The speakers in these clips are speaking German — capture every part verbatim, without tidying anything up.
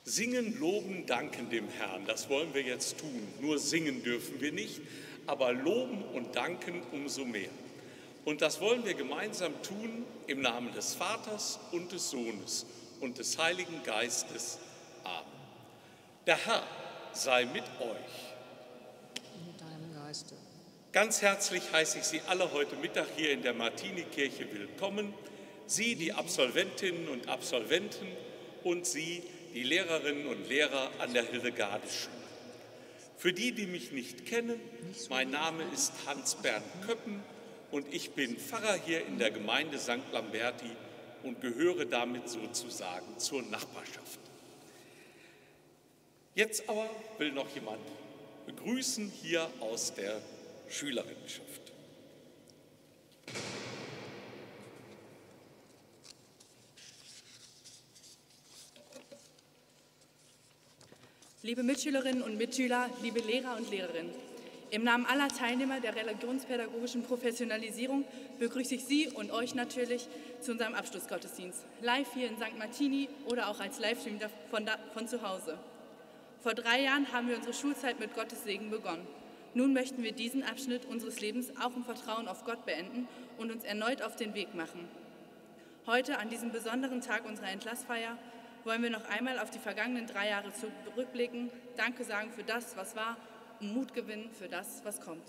Singen, loben, danken dem Herrn, das wollen wir jetzt tun. Nur singen dürfen wir nicht, aber loben und danken umso mehr. Und das wollen wir gemeinsam tun im Namen des Vaters und des Sohnes und des Heiligen Geistes. Amen. Der Herr sei mit euch. Mit deinem Geiste. Ganz herzlich heiße ich Sie alle heute Mittag hier in der Martini-Kirche willkommen. Sie, die Absolventinnen und Absolventen, und Sie, die Lehrerinnen und Lehrer an der Hildegarde-Schule. Für die, die mich nicht kennen, mein Name ist Hans-Bernd Köppen und ich bin Pfarrer hier in der Gemeinde Sankt Lamberti und gehöre damit sozusagen zur Nachbarschaft. Jetzt aber will noch jemand begrüßen hier aus der Schülerinnenschaft. Liebe Mitschülerinnen und Mitschüler, liebe Lehrer und Lehrerinnen, im Namen aller Teilnehmer der religionspädagogischen Professionalisierung begrüße ich Sie und euch natürlich zu unserem Abschlussgottesdienst, live hier in Sankt Martini oder auch als Livestream von, da, von zu Hause. Vor drei Jahren haben wir unsere Schulzeit mit Gottes Segen begonnen. Nun möchten wir diesen Abschnitt unseres Lebens auch im Vertrauen auf Gott beenden und uns erneut auf den Weg machen. Heute, an diesem besonderen Tag unserer Entlassfeier, wollen wir noch einmal auf die vergangenen drei Jahre zurückblicken, Danke sagen für das, was war und Mut gewinnen für das, was kommt.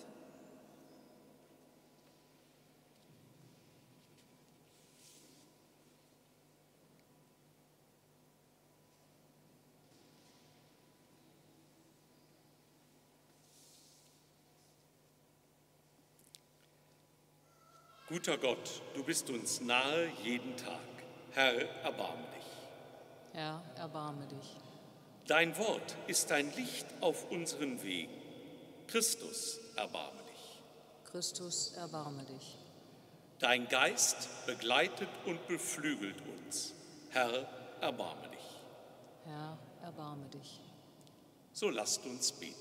Guter Gott, du bist uns nahe jeden Tag. Herr, erbarme dich. Herr, erbarme dich. Dein Wort ist ein Licht auf unseren Wegen. Christus, erbarme dich. Christus, erbarme dich. Dein Geist begleitet und beflügelt uns. Herr, erbarme dich. Herr, erbarme dich. So lasst uns beten.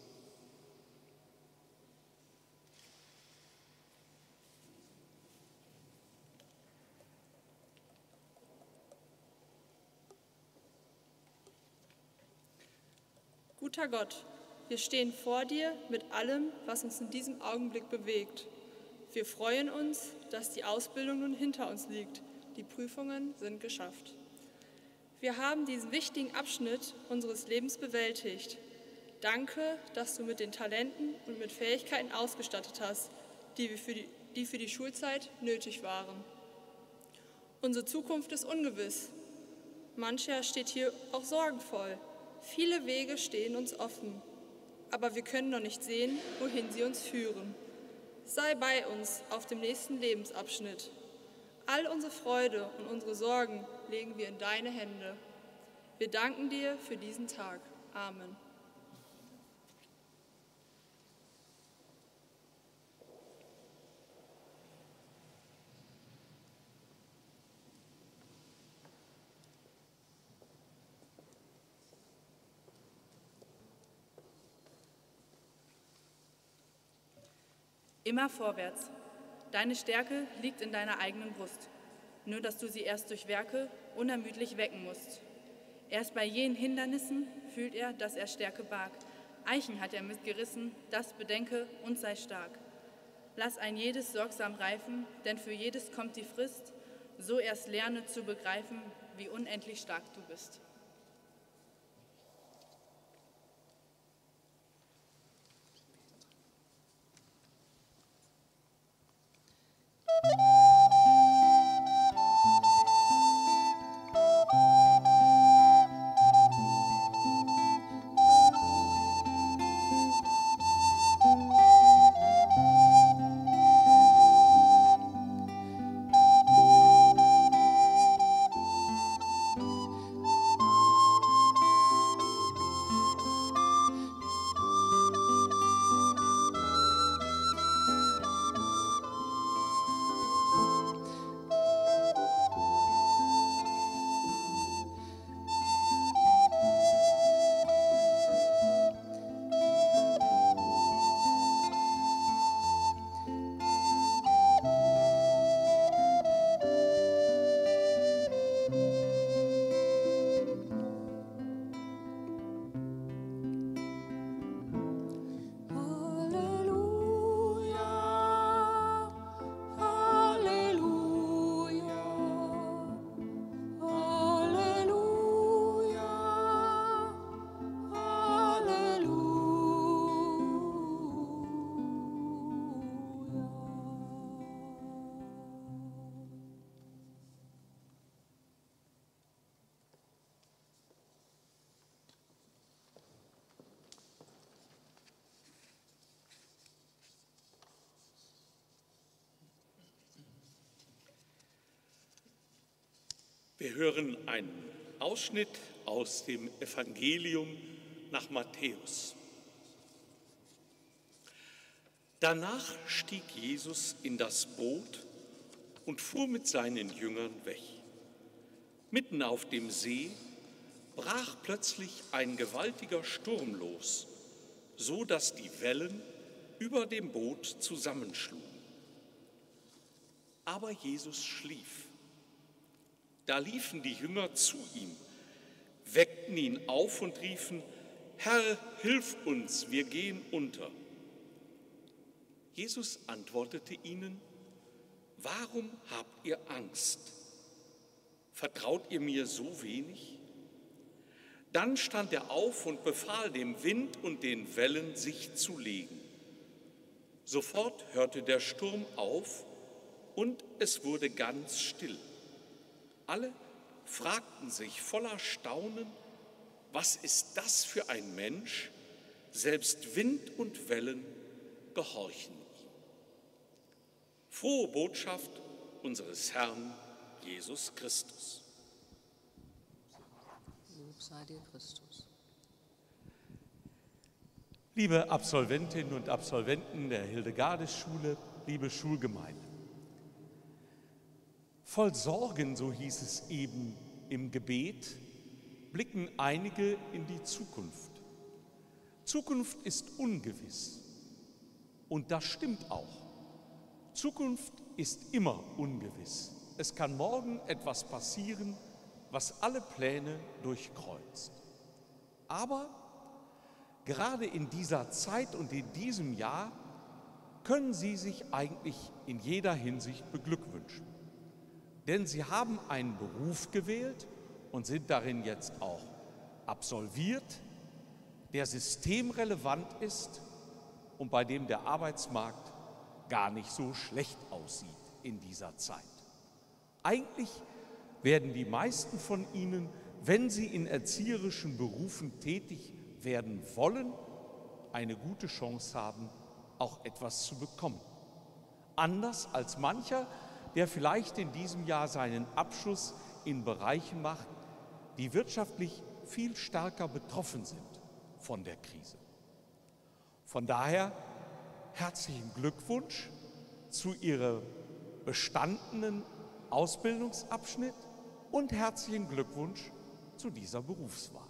Guter Gott, wir stehen vor dir mit allem, was uns in diesem Augenblick bewegt. Wir freuen uns, dass die Ausbildung nun hinter uns liegt. Die Prüfungen sind geschafft. Wir haben diesen wichtigen Abschnitt unseres Lebens bewältigt. Danke, dass du mit den Talenten und mit Fähigkeiten ausgestattet hast, die für die, die für die Schulzeit nötig waren. Unsere Zukunft ist ungewiss. Mancher steht hier auch sorgenvoll. Viele Wege stehen uns offen, aber wir können noch nicht sehen, wohin sie uns führen. Sei bei uns auf dem nächsten Lebensabschnitt. All unsere Freude und unsere Sorgen legen wir in deine Hände. Wir danken dir für diesen Tag. Amen. Immer vorwärts. Deine Stärke liegt in deiner eigenen Brust. Nur, dass du sie erst durch Werke unermüdlich wecken musst. Erst bei jenen Hindernissen fühlt er, dass er Stärke barg. Eichen hat er mitgerissen, das bedenke und sei stark. Lass ein jedes sorgsam reifen, denn für jedes kommt die Frist. So erst lerne zu begreifen, wie unendlich stark du bist. Wir hören einen Ausschnitt aus dem Evangelium nach Matthäus. Danach stieg Jesus in das Boot und fuhr mit seinen Jüngern weg. Mitten auf dem See brach plötzlich ein gewaltiger Sturm los, so dass die Wellen über dem Boot zusammenschlugen. Aber Jesus schlief. Da liefen die Jünger zu ihm, weckten ihn auf und riefen: Herr, hilf uns, wir gehen unter. Jesus antwortete ihnen: Warum habt ihr Angst? Vertraut ihr mir so wenig? Dann stand er auf und befahl dem Wind und den Wellen, sich zu legen. Sofort hörte der Sturm auf und es wurde ganz still. Alle fragten sich voller Staunen: Was ist das für ein Mensch? Selbst Wind und Wellen gehorchen ihm. Frohe Botschaft unseres Herrn Jesus Christus. Lob sei dir, Christus. Liebe Absolventinnen und Absolventen der Hildegardes-Schule, liebe Schulgemeinde. Voll Sorgen, so hieß es eben im Gebet, blicken einige in die Zukunft. Zukunft ist ungewiss. Und das stimmt auch. Zukunft ist immer ungewiss. Es kann morgen etwas passieren, was alle Pläne durchkreuzt. Aber gerade in dieser Zeit und in diesem Jahr können Sie sich eigentlich in jeder Hinsicht beglückwünschen. Denn Sie haben einen Beruf gewählt und sind darin jetzt auch absolviert, der systemrelevant ist und bei dem der Arbeitsmarkt gar nicht so schlecht aussieht in dieser Zeit. Eigentlich werden die meisten von Ihnen, wenn sie in erzieherischen Berufen tätig werden wollen, eine gute Chance haben, auch etwas zu bekommen. Anders als mancher, der vielleicht in diesem Jahr seinen Abschluss in Bereichen macht, die wirtschaftlich viel stärker betroffen sind von der Krise. Von daher herzlichen Glückwunsch zu Ihrem bestandenen Ausbildungsabschnitt und herzlichen Glückwunsch zu dieser Berufswahl.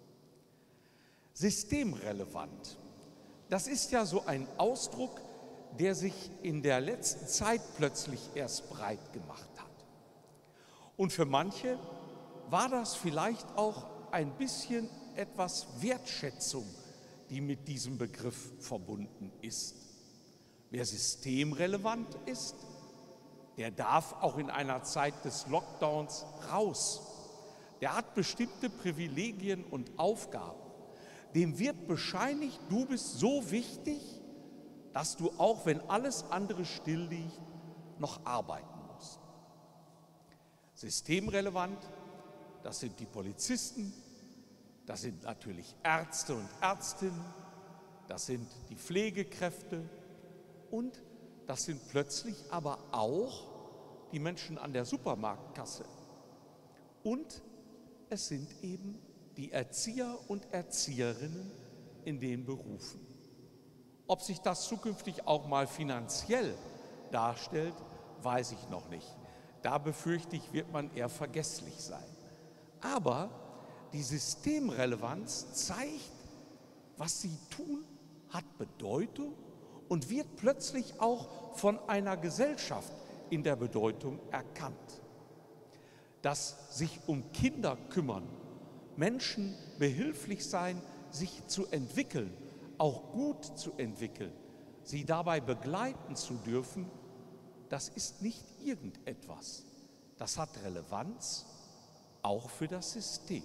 Systemrelevant, das ist ja so ein Ausdruck, der sich in der letzten Zeit plötzlich erst breit gemacht hat. Und für manche war das vielleicht auch ein bisschen etwas Wertschätzung, die mit diesem Begriff verbunden ist. Wer systemrelevant ist, der darf auch in einer Zeit des Lockdowns raus. Der hat bestimmte Privilegien und Aufgaben. Dem wird bescheinigt, du bist so wichtig, dass du auch, wenn alles andere still liegt, noch arbeiten musst. Systemrelevant, das sind die Polizisten, das sind natürlich Ärzte und Ärztinnen, das sind die Pflegekräfte und das sind plötzlich aber auch die Menschen an der Supermarktkasse. Und es sind eben die Erzieher und Erzieherinnen in den Berufen. Ob sich das zukünftig auch mal finanziell darstellt, weiß ich noch nicht. Da befürchte ich, wird man eher vergesslich sein. Aber die Systemrelevanz zeigt, was sie tun, hat Bedeutung und wird plötzlich auch von einer Gesellschaft in der Bedeutung erkannt. Dass sich um Kinder kümmern, Menschen behilflich sein, sich zu entwickeln, auch gut zu entwickeln, sie dabei begleiten zu dürfen, das ist nicht irgendetwas. Das hat Relevanz auch für das System.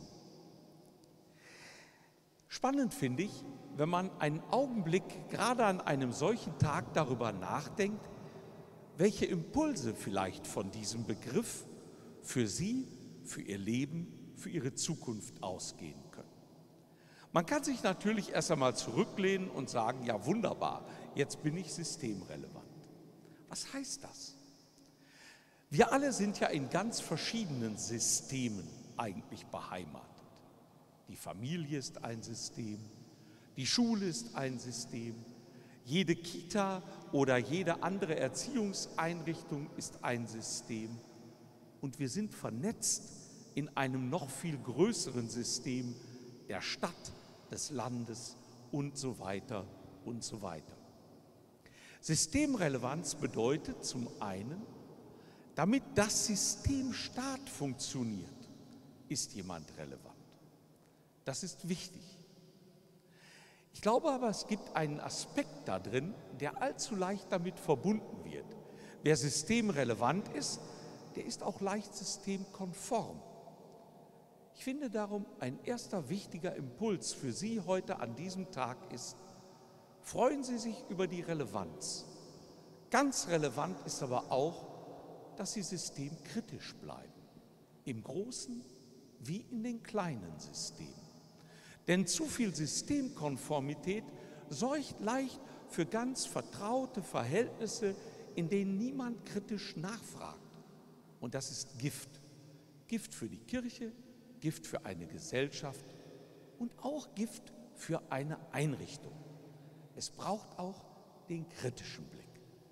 Spannend finde ich, wenn man einen Augenblick gerade an einem solchen Tag darüber nachdenkt, welche Impulse vielleicht von diesem Begriff für Sie, für Ihr Leben, für Ihre Zukunft ausgehen können. Man kann sich natürlich erst einmal zurücklehnen und sagen, ja wunderbar, jetzt bin ich systemrelevant. Was heißt das? Wir alle sind ja in ganz verschiedenen Systemen eigentlich beheimatet. Die Familie ist ein System, die Schule ist ein System, jede Kita oder jede andere Erziehungseinrichtung ist ein System. Und wir sind vernetzt in einem noch viel größeren System der Stadt, des Landes und so weiter und so weiter. Systemrelevanz bedeutet zum einen, damit das System Staat funktioniert, ist jemand relevant. Das ist wichtig. Ich glaube aber, es gibt einen Aspekt da drin, der allzu leicht damit verbunden wird. Wer systemrelevant ist, der ist auch leicht systemkonform. Ich finde darum, ein erster wichtiger Impuls für Sie heute an diesem Tag ist, freuen Sie sich über die Relevanz. Ganz relevant ist aber auch, dass Sie systemkritisch bleiben, im Großen wie in den kleinen Systemen. Denn zu viel Systemkonformität sorgt leicht für ganz vertraute Verhältnisse, in denen niemand kritisch nachfragt. Und das ist Gift. Gift für die Kirche, Gift für eine Gesellschaft und auch Gift für eine Einrichtung. Es braucht auch den kritischen Blick.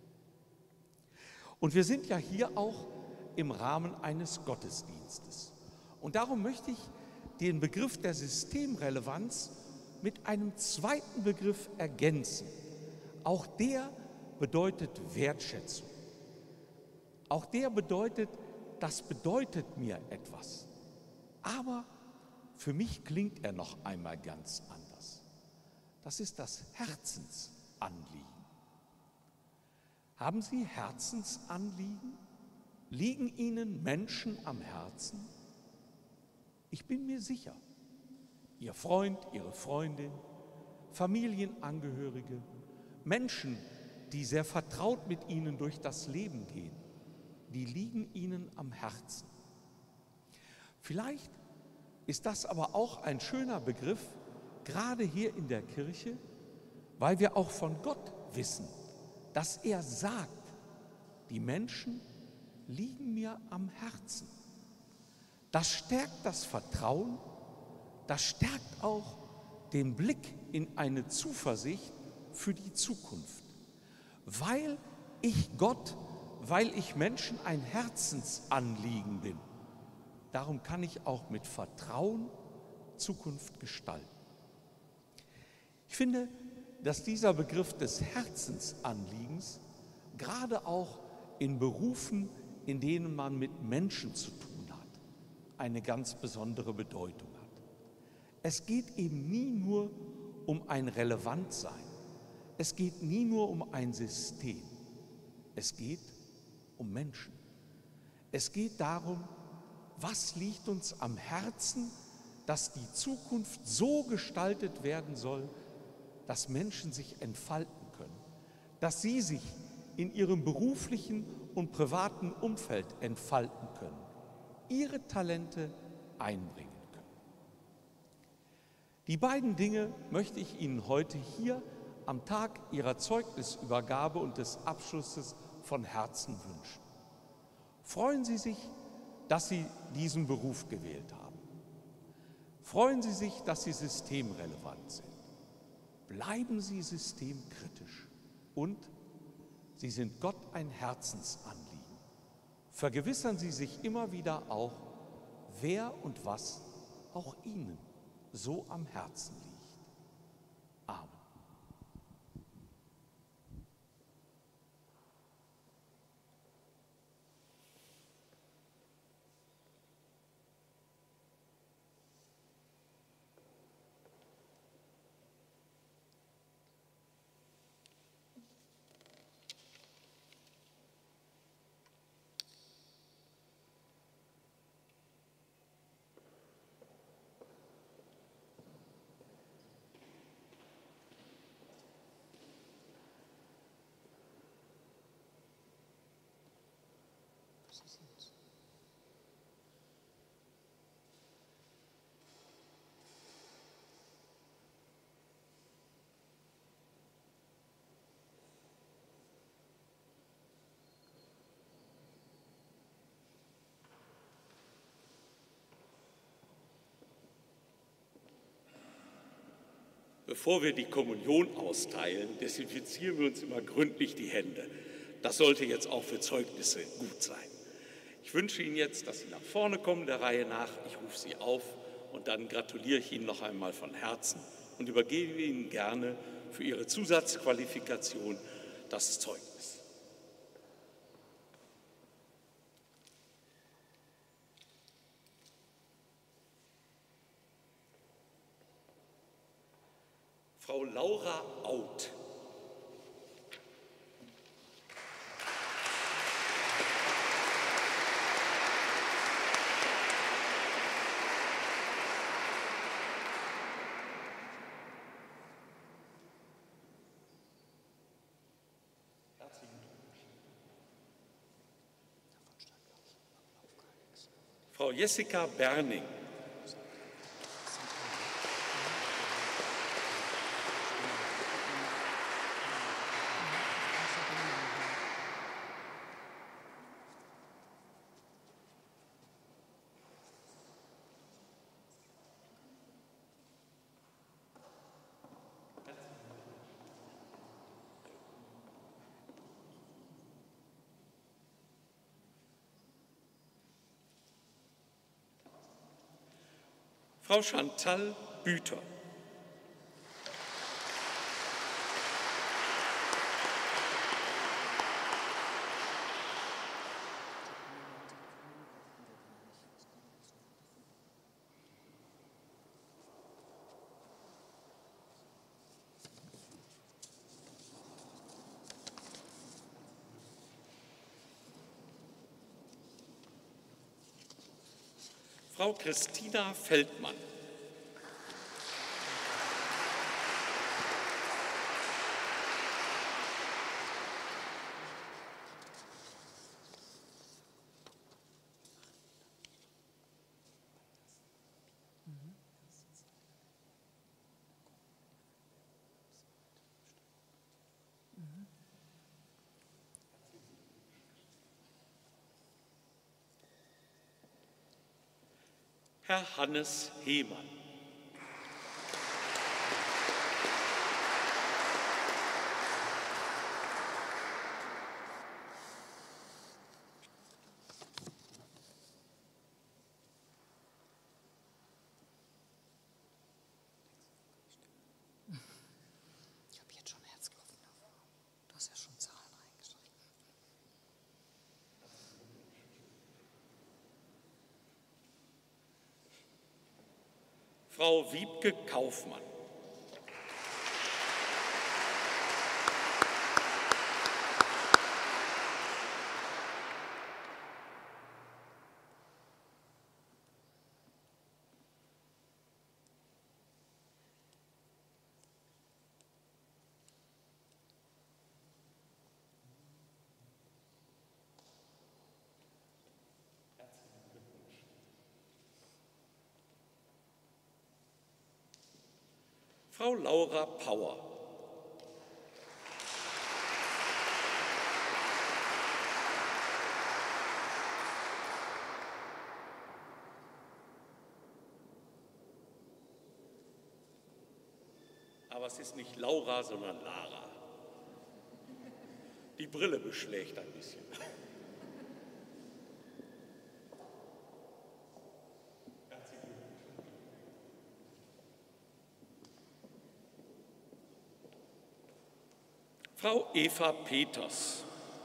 Und wir sind ja hier auch im Rahmen eines Gottesdienstes. Und darum möchte ich den Begriff der Systemrelevanz mit einem zweiten Begriff ergänzen. Auch der bedeutet Wertschätzung. Auch der bedeutet, das bedeutet mir etwas. Aber für mich klingt er noch einmal ganz anders. Das ist das Herzensanliegen. Haben Sie Herzensanliegen? Liegen Ihnen Menschen am Herzen? Ich bin mir sicher, Ihr Freund, Ihre Freundin, Familienangehörige, Menschen, die sehr vertraut mit Ihnen durch das Leben gehen, die liegen Ihnen am Herzen. Vielleicht ist das aber auch ein schöner Begriff, gerade hier in der Kirche, weil wir auch von Gott wissen, dass er sagt, die Menschen liegen mir am Herzen. Das stärkt das Vertrauen, das stärkt auch den Blick in eine Zuversicht für die Zukunft. Weil ich Gott, weil ich Menschen ein Herzensanliegen bin, darum kann ich auch mit Vertrauen Zukunft gestalten. Ich finde, dass dieser Begriff des Herzensanliegens gerade auch in Berufen, in denen man mit Menschen zu tun hat, eine ganz besondere Bedeutung hat. Es geht eben nie nur um ein Relevantsein. Es geht nie nur um ein System. Es geht um Menschen. Es geht darum, was liegt uns am Herzen, dass die Zukunft so gestaltet werden soll, dass Menschen sich entfalten können, dass sie sich in ihrem beruflichen und privaten Umfeld entfalten können, ihre Talente einbringen können. Die beiden Dinge möchte ich Ihnen heute hier am Tag Ihrer Zeugnisübergabe und des Abschlusses von Herzen wünschen. Freuen Sie sich, dass Sie diesen Beruf gewählt haben. Freuen Sie sich, dass Sie systemrelevant sind. Bleiben Sie systemkritisch und Sie sind Gott ein Herzensanliegen. Vergewissern Sie sich immer wieder auch, wer und was auch Ihnen so am Herzen liegt. Amen. Bevor wir die Kommunion austeilen, desinfizieren wir uns immer gründlich die Hände. Das sollte jetzt auch für Zeugnisse gut sein. Ich wünsche Ihnen jetzt, dass Sie nach vorne kommen, der Reihe nach. Ich rufe Sie auf und dann gratuliere ich Ihnen noch einmal von Herzen und übergebe Ihnen gerne für Ihre Zusatzqualifikation das Zeugnis. Frau Laura Out. Frau Jessica Berning. Frau Chantal Büter. Frau Christina Feldmann. Herr Hannes Hehmann. Ich habe jetzt schon Herzklopfen davor. Du hast ja schon Zahlen reingeschrieben. Frau Wiebke Kaufmann. Frau Laura Pauer. Aber es ist nicht Laura, sondern Lara. Die Brille beschlägt ein bisschen. Frau Eva Peters.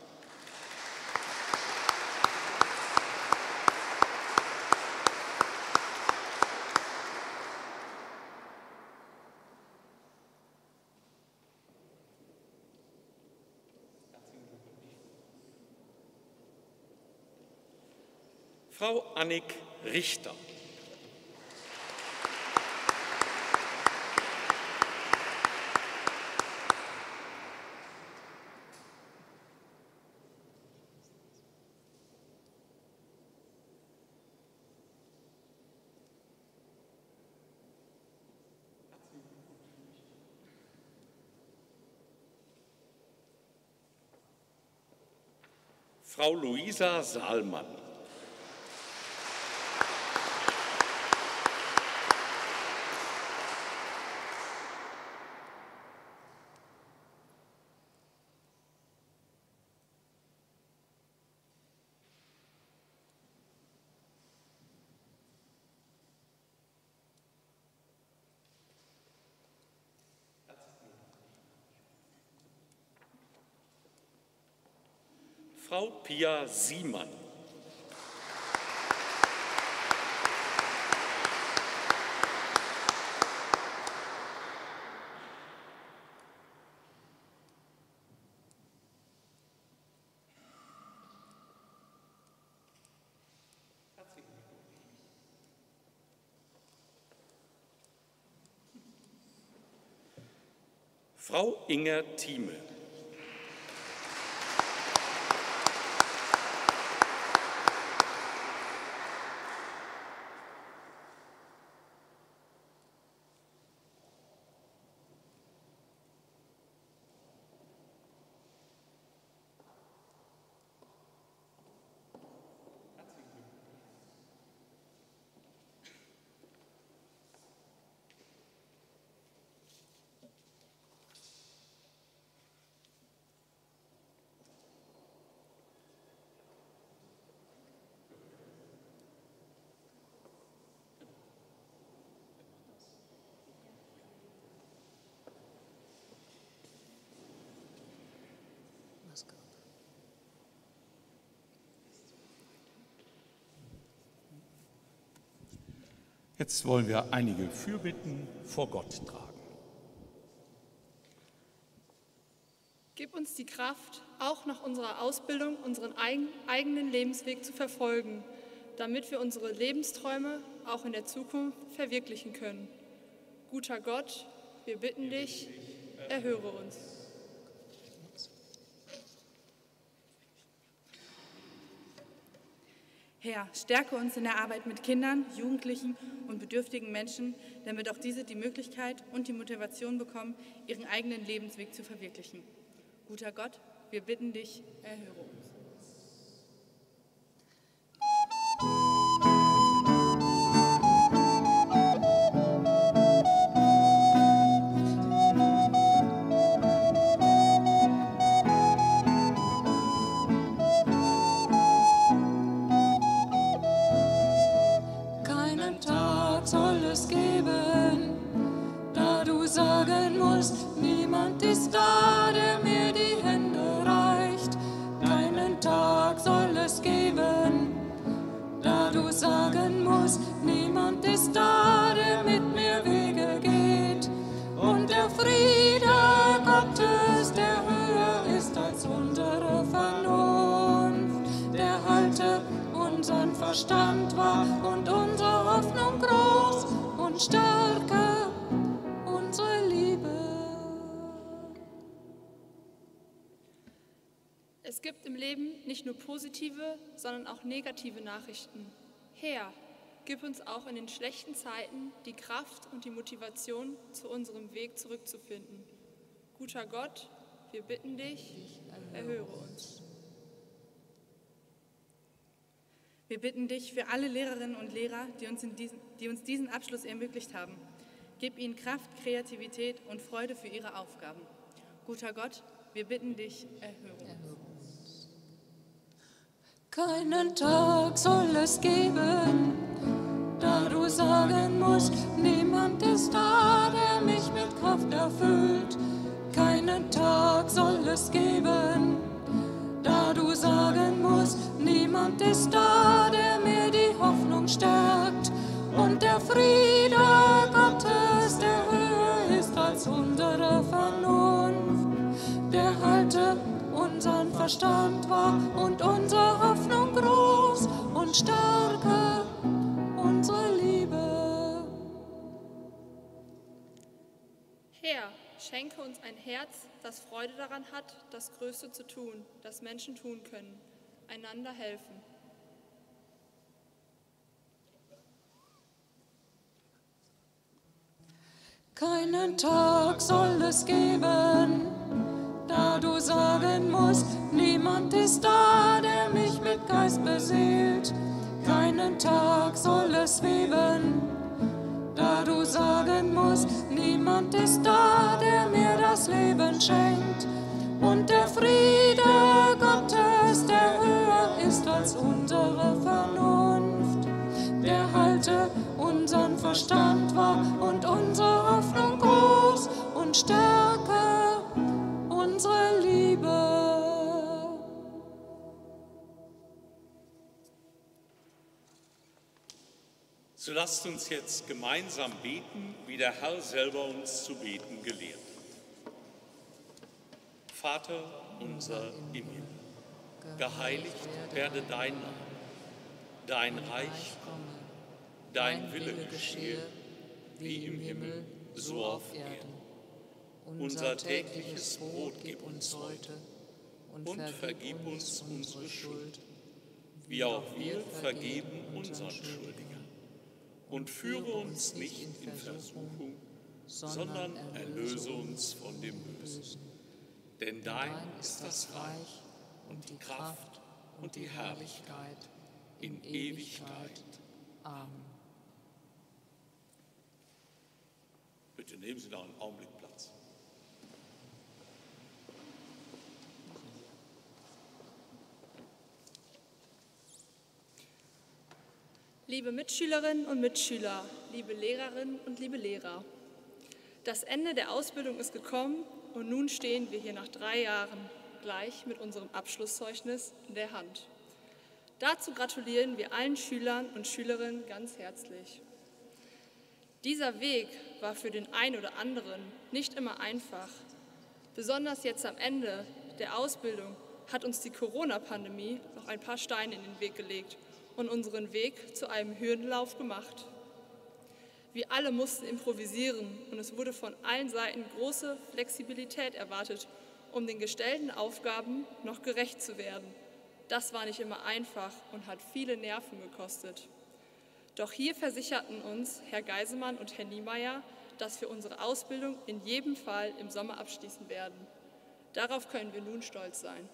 Frau Annik Richter. Frau Luisa Saalmann. Frau Pia Siemann. Frau Inger Thieme. Jetzt wollen wir einige Fürbitten vor Gott tragen. Gib uns die Kraft, auch nach unserer Ausbildung unseren eigenen Lebensweg zu verfolgen, damit wir unsere Lebensträume auch in der Zukunft verwirklichen können. Guter Gott, wir bitten dich, erhöre uns. Herr, stärke uns in der Arbeit mit Kindern, Jugendlichen und bedürftigen Menschen, damit auch diese die Möglichkeit und die Motivation bekommen, ihren eigenen Lebensweg zu verwirklichen. Guter Gott, wir bitten dich, erhöre uns. Niemand ist da, der mir die Hände reicht. Keinen Tag soll es geben, da du sagen musst, niemand ist da, der mit mir Wege geht. Und der Friede Gottes, der höher ist als unsere Vernunft, der halte unseren Verstand wach und unsere Hoffnung groß und stärke unsere Liebe. Es gibt im Leben nicht nur positive, sondern auch negative Nachrichten. Herr, gib uns auch in den schlechten Zeiten die Kraft und die Motivation, zu unserem Weg zurückzufinden. Guter Gott, wir bitten dich, erhöre uns. Wir bitten dich für alle Lehrerinnen und Lehrer, die uns, in diesen, die uns diesen Abschluss ermöglicht haben. Gib ihnen Kraft, Kreativität und Freude für ihre Aufgaben. Guter Gott, wir bitten dich, erhöre uns. Keinen Tag soll es geben, da du sagen musst, niemand ist da, der mich mit Kraft erfüllt. Keinen Tag soll es geben, da du sagen musst, niemand ist da, der mir die Hoffnung stärkt. Und der Friede Gottes, der höher ist als unsere Vernunft, der halte unseren Verstand wach und unsere Hoffnung groß und stärke unsere Liebe. Herr, schenke uns ein Herz, das Freude daran hat, das Größte zu tun, das Menschen tun können, einander helfen. Keinen Tag soll es geben, da du sagen musst, niemand ist da, der mich mit Geist beseelt. Keinen Tag soll es geben, da du sagen musst, niemand ist da, der mir das Leben schenkt. Und der Friede Gottes, der höher ist als unsere Vernunft, der halte unseren Verstand wach und unsere Hoffnung groß und stärke unsere Liebe. So lasst uns jetzt gemeinsam beten, wie der Herr selber uns zu beten gelehrt hat. Vater unser im Himmel, geheiligt werde dein Name, dein Reich komme, dein Wille geschehe, wie im Himmel, so auf Erden. Unser tägliches Brot gib uns heute und vergib uns unsere Schuld, wie auch wir vergeben unseren Schuldigern. Und führe uns nicht in Versuchung, sondern erlöse uns von dem Bösen. Denn dein ist das Reich und die Kraft und die Herrlichkeit in Ewigkeit. Amen. Bitte nehmen Sie noch einen Augenblick Platz. Liebe Mitschülerinnen und Mitschüler, liebe Lehrerinnen und liebe Lehrer, das Ende der Ausbildung ist gekommen und nun stehen wir hier nach drei Jahren gleich mit unserem Abschlusszeugnis in der Hand. Dazu gratulieren wir allen Schülern und Schülerinnen ganz herzlich. Dieser Weg war für den einen oder anderen nicht immer einfach. Besonders jetzt am Ende der Ausbildung hat uns die Corona-Pandemie noch ein paar Steine in den Weg gelegt und unseren Weg zu einem Hürdenlauf gemacht. Wir alle mussten improvisieren und es wurde von allen Seiten große Flexibilität erwartet, um den gestellten Aufgaben noch gerecht zu werden. Das war nicht immer einfach und hat viele Nerven gekostet. Doch hier versicherten uns Herr Geisemann und Herr Niemeyer, dass wir unsere Ausbildung in jedem Fall im Sommer abschließen werden. Darauf können wir nun stolz sein.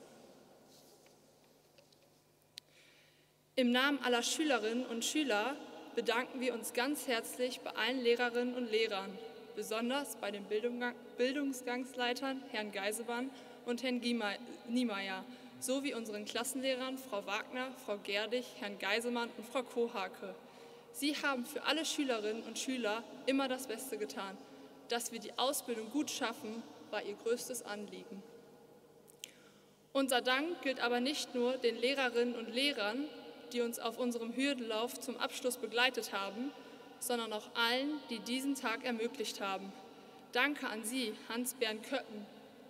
Im Namen aller Schülerinnen und Schüler bedanken wir uns ganz herzlich bei allen Lehrerinnen und Lehrern, besonders bei den Bildungsgangsleitern Herrn Geisemann und Herrn Niemeyer, sowie unseren Klassenlehrern Frau Wagner, Frau Gerdig, Herrn Geisemann und Frau Kohake. Sie haben für alle Schülerinnen und Schüler immer das Beste getan. Dass wir die Ausbildung gut schaffen, war ihr größtes Anliegen. Unser Dank gilt aber nicht nur den Lehrerinnen und Lehrern, die uns auf unserem Hürdenlauf zum Abschluss begleitet haben, sondern auch allen, die diesen Tag ermöglicht haben. Danke an Sie, Hans-Bernd Köppen,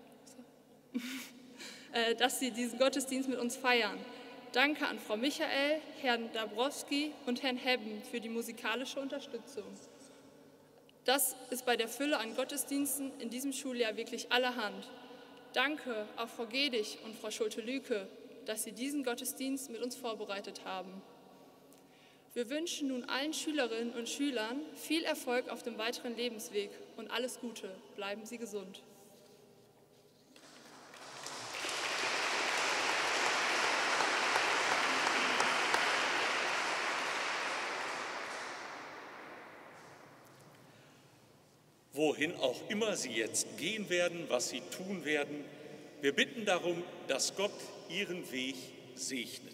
dass Sie diesen Gottesdienst mit uns feiern. Danke an Frau Michael, Herrn Dabrowski und Herrn Hebben für die musikalische Unterstützung. Das ist bei der Fülle an Gottesdiensten in diesem Schuljahr wirklich allerhand. Danke auch Frau Gedig und Frau Schulte-Lüke, dass Sie diesen Gottesdienst mit uns vorbereitet haben. Wir wünschen nun allen Schülerinnen und Schülern viel Erfolg auf dem weiteren Lebensweg und alles Gute. Bleiben Sie gesund. Wohin auch immer Sie jetzt gehen werden, was Sie tun werden, wir bitten darum, dass Gott Ihren Weg segnet.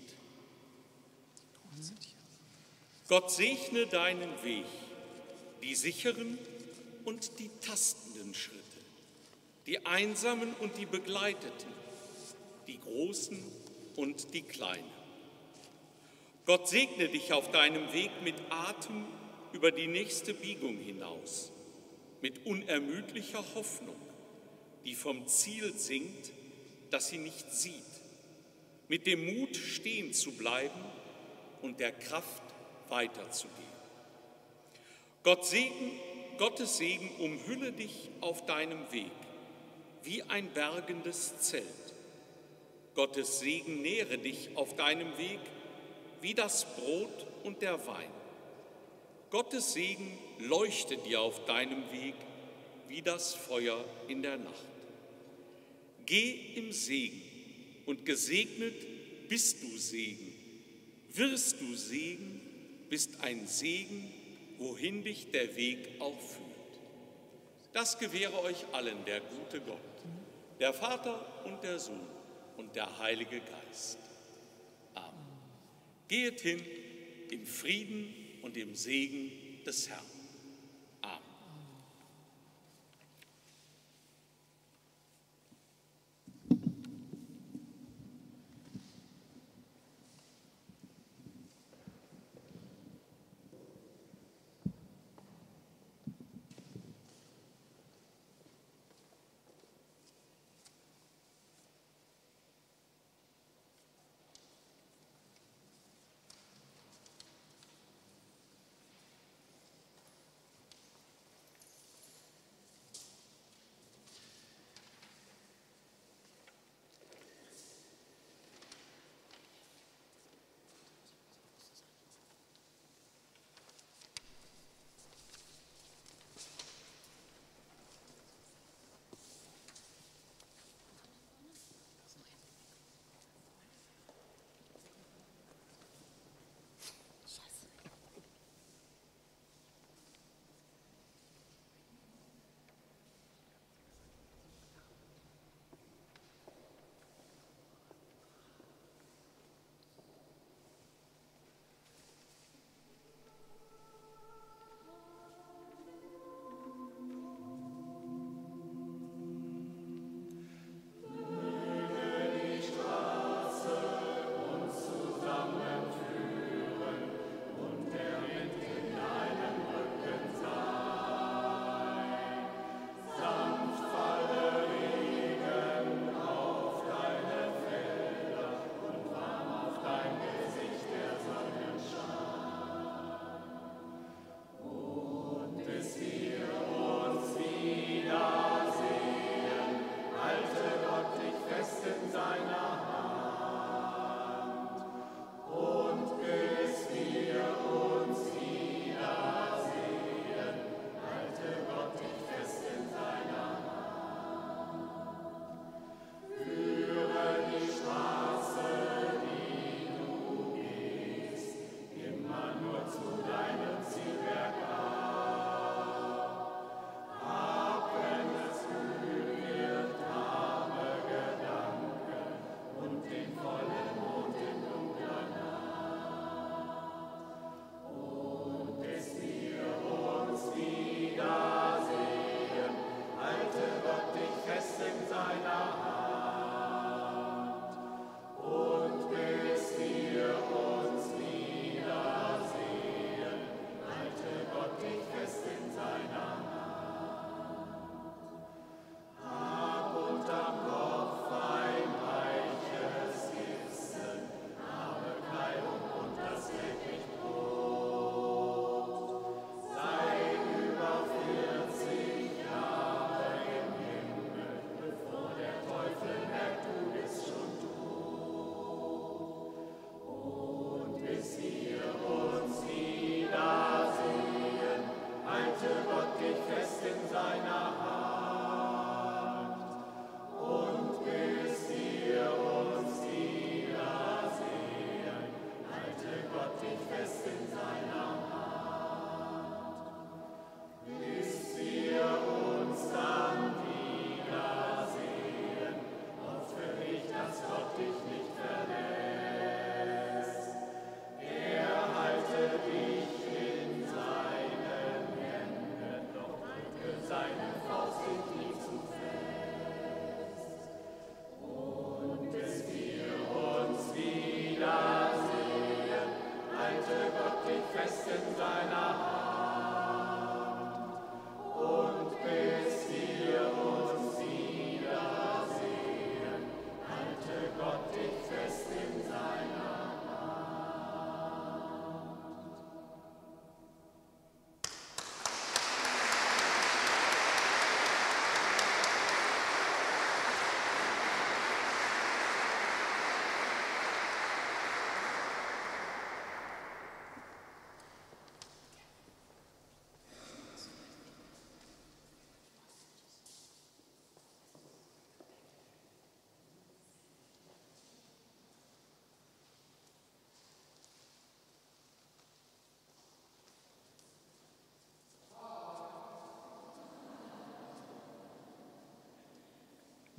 Gott segne deinen Weg, die sicheren und die tastenden Schritte, die einsamen und die begleiteten, die großen und die kleinen. Gott segne dich auf deinem Weg mit Atem über die nächste Biegung hinaus, mit unermüdlicher Hoffnung, die vom Ziel singt, das sie nicht sieht, mit dem Mut stehen zu bleiben und der Kraft weiterzugehen. Gott Segen, Gottes Segen umhülle dich auf deinem Weg wie ein bergendes Zelt. Gottes Segen nähre dich auf deinem Weg wie das Brot und der Wein. Gottes Segen leuchte dir auf deinem Weg wie das Feuer in der Nacht. Geh im Segen und gesegnet bist du Segen. Wirst du Segen, bist ein Segen, wohin dich der Weg auch führt. Das gewähre euch allen der gute Gott, der Vater und der Sohn und der Heilige Geist. Amen. Geht hin im Frieden und im Segen des Herrn. Amen.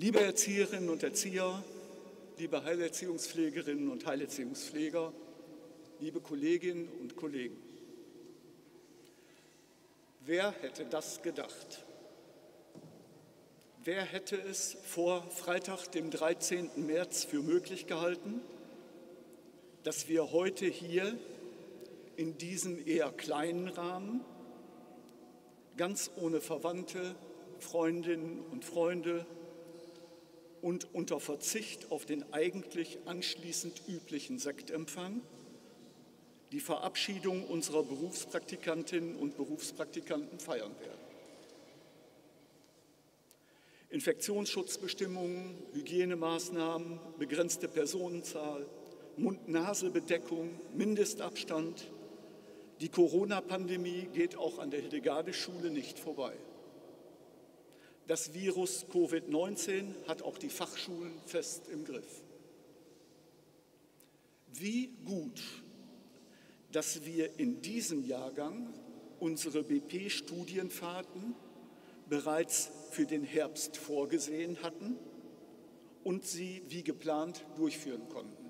Liebe Erzieherinnen und Erzieher, liebe Heilerziehungspflegerinnen und Heilerziehungspfleger, liebe Kolleginnen und Kollegen. Wer hätte das gedacht? Wer hätte es vor Freitag, dem dreizehnten März, für möglich gehalten, dass wir heute hier in diesem eher kleinen Rahmen, ganz ohne Verwandte, Freundinnen und Freunde und unter Verzicht auf den eigentlich anschließend üblichen Sektempfang die Verabschiedung unserer Berufspraktikantinnen und Berufspraktikanten feiern werden. Infektionsschutzbestimmungen, Hygienemaßnahmen, begrenzte Personenzahl, Mund-Nase-Bedeckung, Mindestabstand. Die Corona-Pandemie geht auch an der Hildegarde-Schule nicht vorbei. Das Virus Covid neunzehn hat auch die Fachschulen fest im Griff. Wie gut, dass wir in diesem Jahrgang unsere B P-Studienfahrten bereits für den Herbst vorgesehen hatten und sie wie geplant durchführen konnten.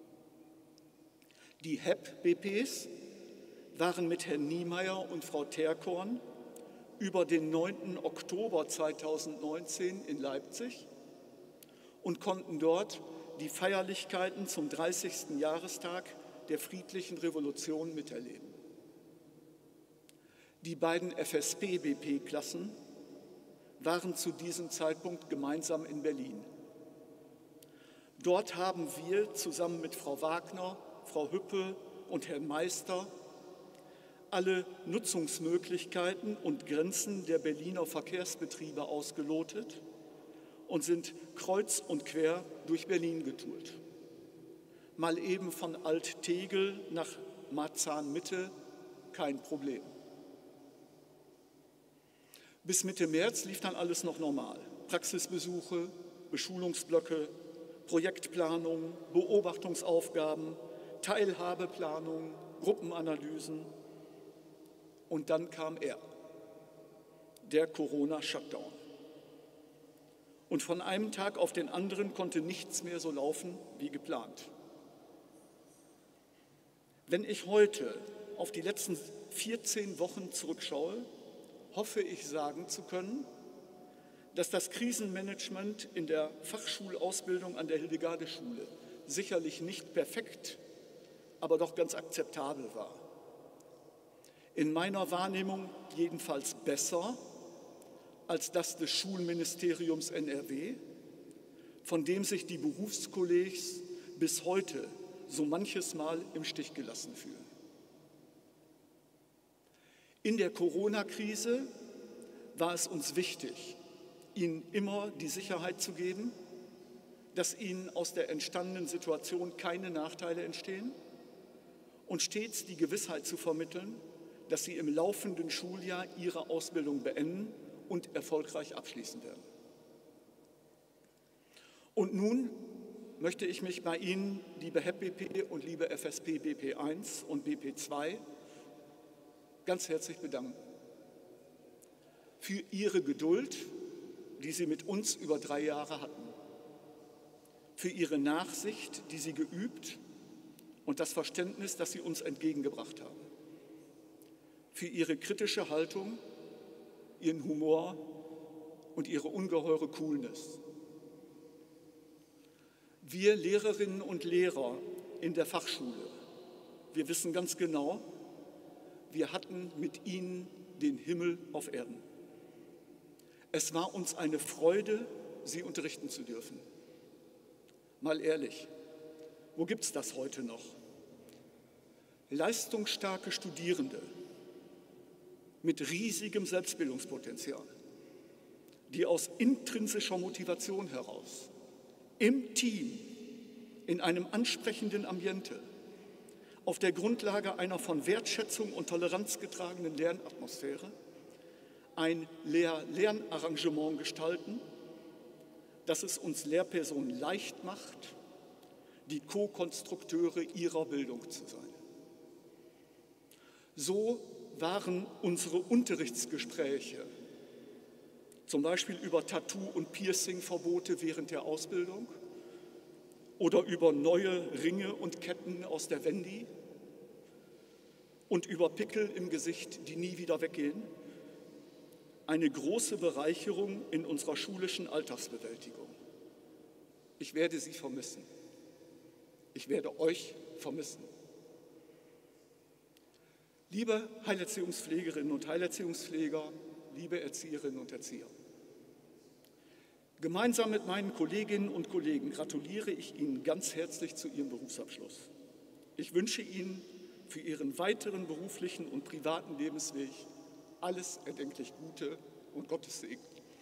Die H E P-B Ps waren mit Herrn Niemeyer und Frau Terkorn über den neunten Oktober zweitausendneunzehn in Leipzig und konnten dort die Feierlichkeiten zum dreißigsten Jahrestag der friedlichen Revolution miterleben. Die beiden F S P-B P-Klassen waren zu diesem Zeitpunkt gemeinsam in Berlin. Dort haben wir zusammen mit Frau Wagner, Frau Hüppe und Herrn Meister alle Nutzungsmöglichkeiten und Grenzen der Berliner Verkehrsbetriebe ausgelotet und sind kreuz und quer durch Berlin getourt. Mal eben von Alt-Tegel nach Marzahn-Mitte, kein Problem. Bis Mitte März lief dann alles noch normal. Praxisbesuche, Beschulungsblöcke, Projektplanung, Beobachtungsaufgaben, Teilhabeplanung, Gruppenanalysen. Und dann kam er, der Corona-Shutdown. Und von einem Tag auf den anderen konnte nichts mehr so laufen wie geplant. Wenn ich heute auf die letzten vierzehn Wochen zurückschaue, hoffe ich sagen zu können, dass das Krisenmanagement in der Fachschulausbildung an der Hildegarde-Schule sicherlich nicht perfekt, aber doch ganz akzeptabel war. In meiner Wahrnehmung jedenfalls besser als das des Schulministeriums N R W, von dem sich die Berufskollegs bis heute so manches Mal im Stich gelassen fühlen. In der Corona-Krise war es uns wichtig, Ihnen immer die Sicherheit zu geben, dass Ihnen aus der entstandenen Situation keine Nachteile entstehen und stets die Gewissheit zu vermitteln, dass Sie im laufenden Schuljahr Ihre Ausbildung beenden und erfolgreich abschließen werden. Und nun möchte ich mich bei Ihnen, liebe H E P B P und liebe F S P-B P eins und B P zwei, ganz herzlich bedanken für Ihre Geduld, die Sie mit uns über drei Jahre hatten, für Ihre Nachsicht, die Sie geübt und das Verständnis, das Sie uns entgegengebracht haben, für Ihre kritische Haltung, Ihren Humor und Ihre ungeheure Coolness. Wir Lehrerinnen und Lehrer in der Fachschule, wir wissen ganz genau, wir hatten mit Ihnen den Himmel auf Erden. Es war uns eine Freude, Sie unterrichten zu dürfen. Mal ehrlich, wo gibt es das heute noch? Leistungsstarke Studierende mit riesigem Selbstbildungspotenzial, die aus intrinsischer Motivation heraus, im Team, in einem ansprechenden Ambiente, auf der Grundlage einer von Wertschätzung und Toleranz getragenen Lernatmosphäre ein Lehr-Lernarrangement gestalten, das es uns Lehrpersonen leicht macht, die Co-Konstrukteure ihrer Bildung zu sein. So waren unsere Unterrichtsgespräche zum Beispiel über Tattoo- und Piercing-Verbote während der Ausbildung oder über neue Ringe und Ketten aus der Wendy und über Pickel im Gesicht, die nie wieder weggehen. Eine große Bereicherung in unserer schulischen Alltagsbewältigung. Ich werde Sie vermissen. Ich werde euch vermissen. Liebe Heilerziehungspflegerinnen und Heilerziehungspfleger, liebe Erzieherinnen und Erzieher, gemeinsam mit meinen Kolleginnen und Kollegen gratuliere ich Ihnen ganz herzlich zu Ihrem Berufsabschluss. Ich wünsche Ihnen für Ihren weiteren beruflichen und privaten Lebensweg alles erdenklich Gute und Gottes Segen.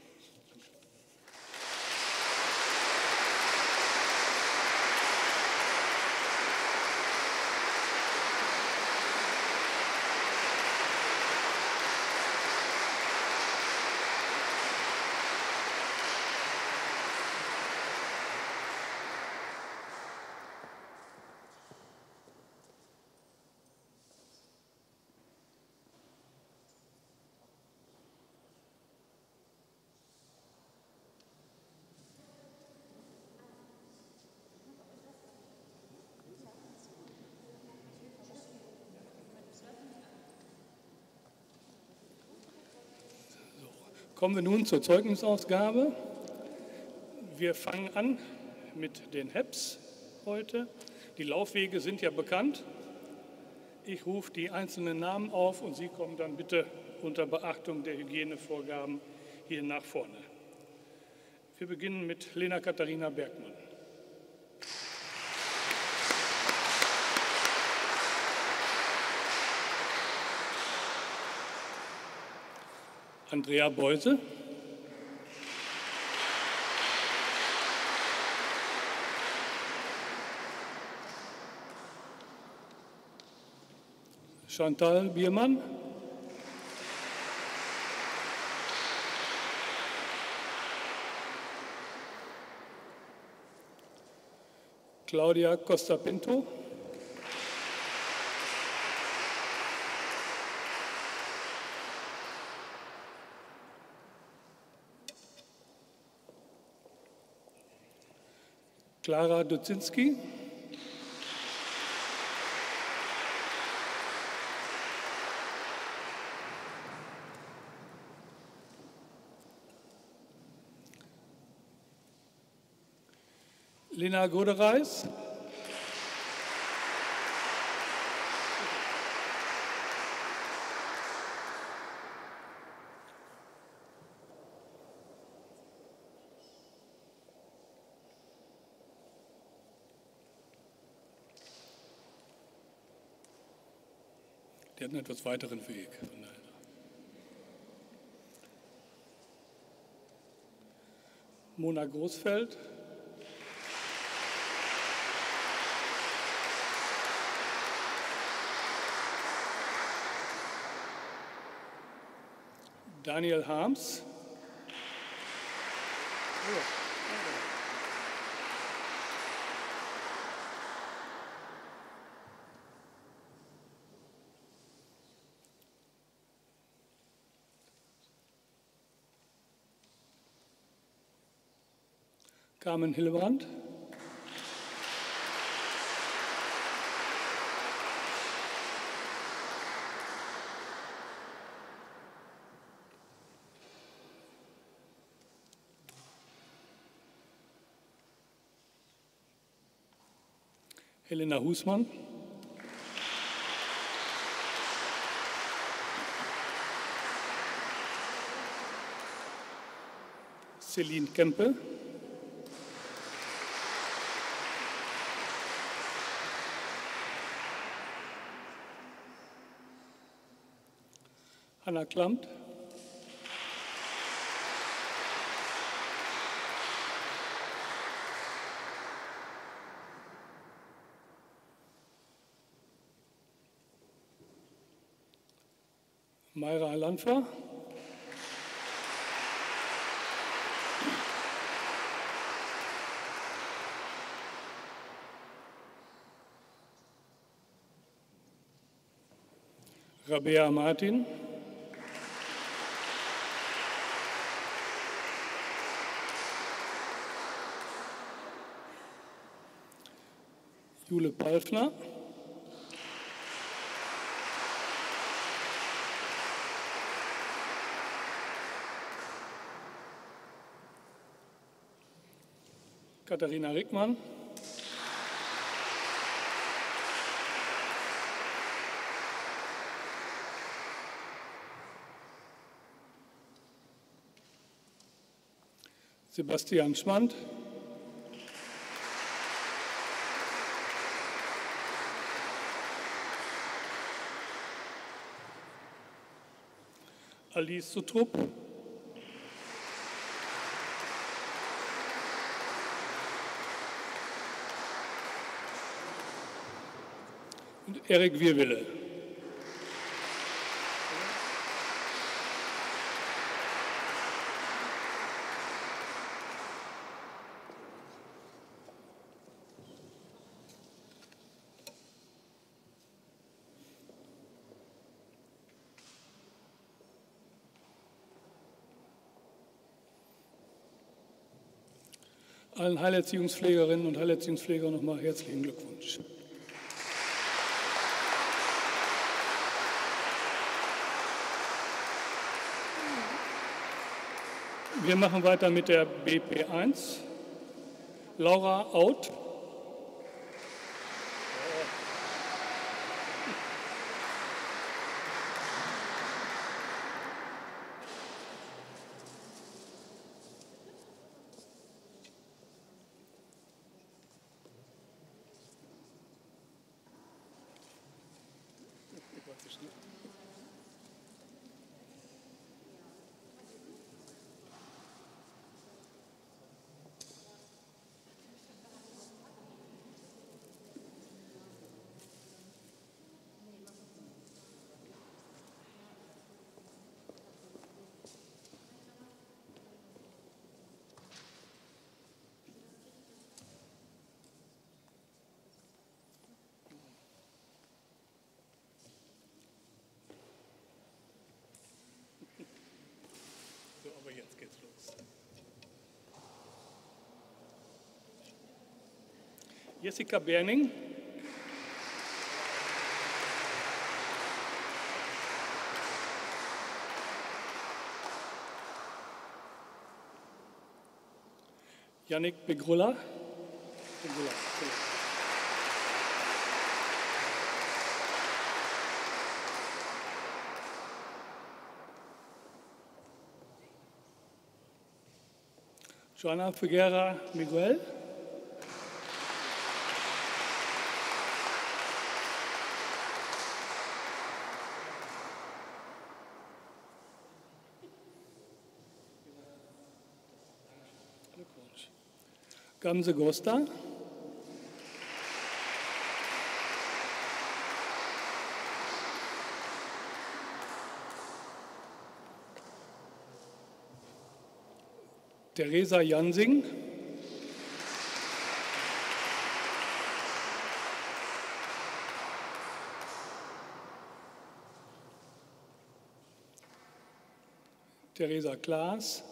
Kommen wir nun zur Zeugnisausgabe. Wir fangen an mit den H E Ps heute. Die Laufwege sind ja bekannt. Ich rufe die einzelnen Namen auf und Sie kommen dann bitte unter Beachtung der Hygienevorgaben hier nach vorne. Wir beginnen mit Lena Katharina Bergmann. Andrea Beuse. Chantal Biermann. Claudia Costa Pinto. Clara Duzinski. Lena Godereis. Die hatten etwas weiteren Weg. Mona Großfeld. Daniel Harms. Carmen Hillebrand. Helena Husmann. Celine Kempe. Anna Klamt. Mayra Landfer. Rabea Martin. Jule Palfner. Katharina Rickmann. Sebastian Schmand. Alice Sutrup. Und Erik Wirwille. Allen Heilerziehungspflegerinnen und Heilerziehungspflegern nochmal herzlichen Glückwunsch. Wir machen weiter mit der B P eins. Laura Out. So, aber jetzt geht's los. Jessica Berning. Yannick Begrulla. Begrulla. Joana Figuera Miguel. Gamse Gosta. Theresa Jansing. Theresa Klaas.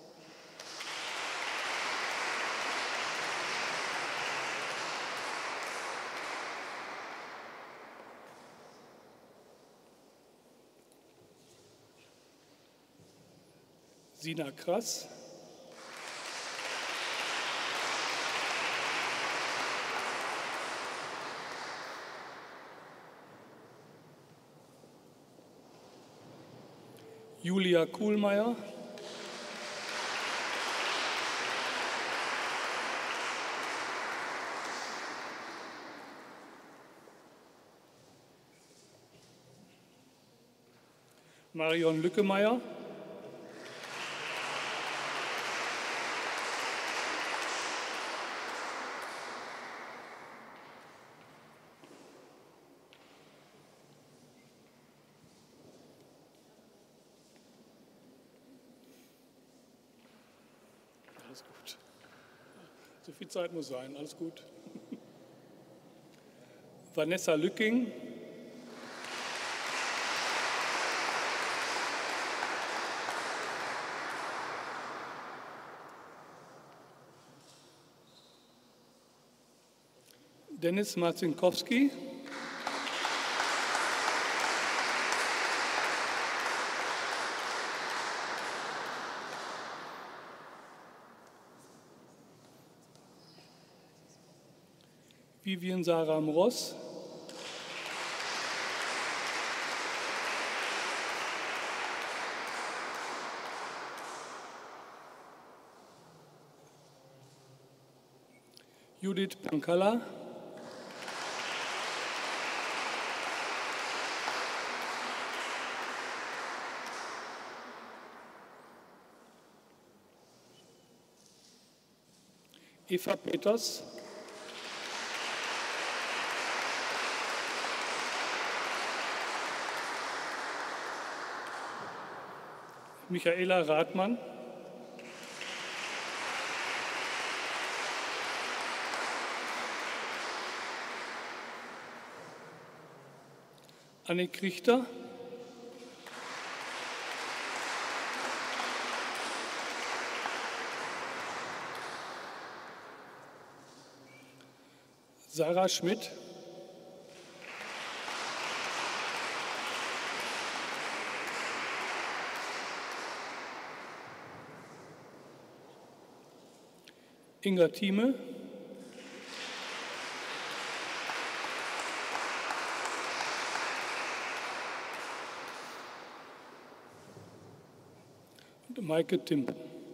Sina Krass. Julia Kuhlmeier. Marion Lückemeier. Alles gut. So viel Zeit muss sein, alles gut. Vanessa Lücking. Dennis Marzinkowski, Vivian Sarah Mross, Judith Pankalla, Eva Peters, Michaela Rathmann, Annik Richter, Sarah Schmidt, Inga Thieme, und Maike Timp.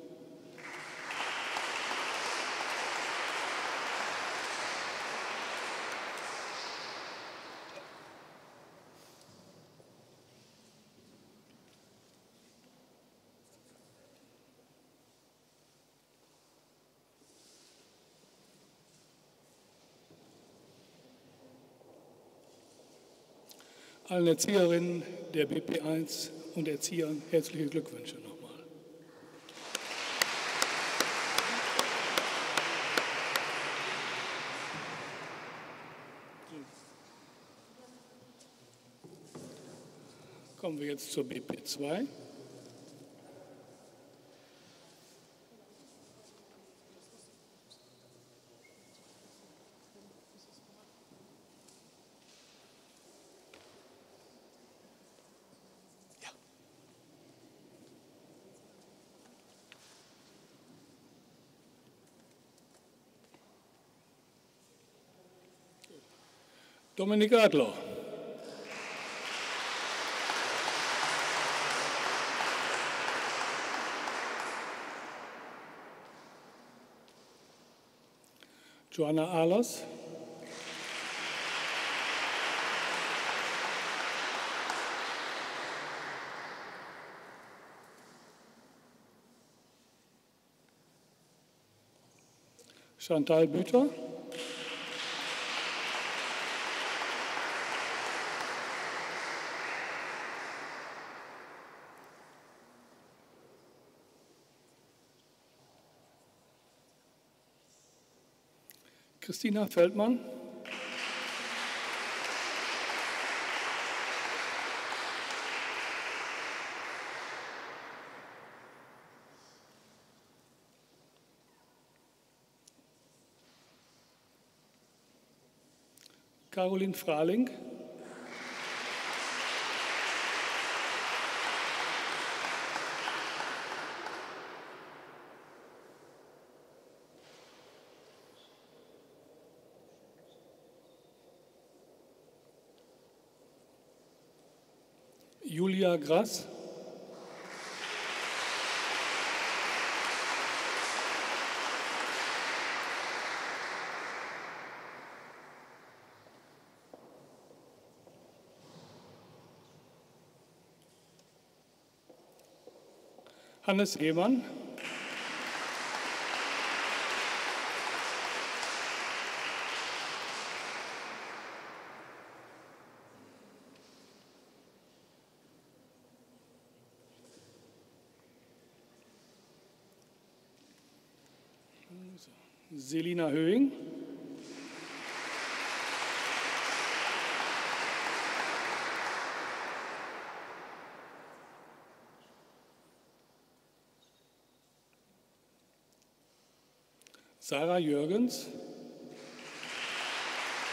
Allen Erzieherinnen der B P eins und Erziehern herzliche Glückwünsche nochmal. Kommen wir jetzt zur B P zwei. Dominik Adler. Joanna Ahlers. Chantal Büter. Christina Feldmann. Caroline Frahling. Julia Grass. Hannes Ehmann. Selina Höhing. Sarah Jürgens.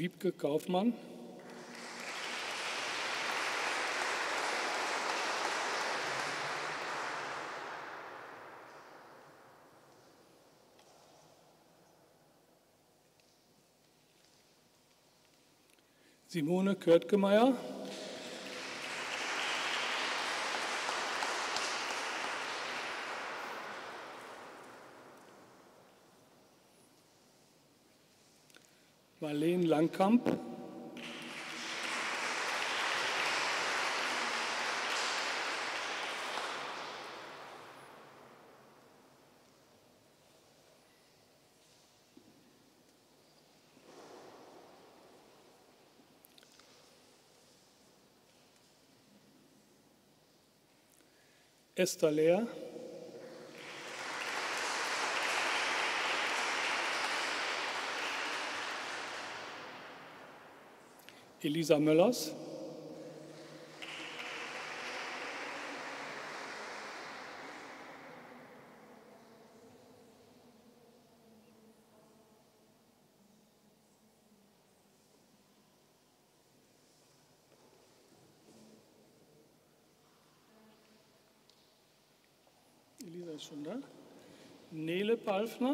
Wiebke Kaufmann, Simone Körtgemeier, Marleen Langkamp, Esther Lehr, Elisa Möllers, Elisa ist schon da, Nele Palfner,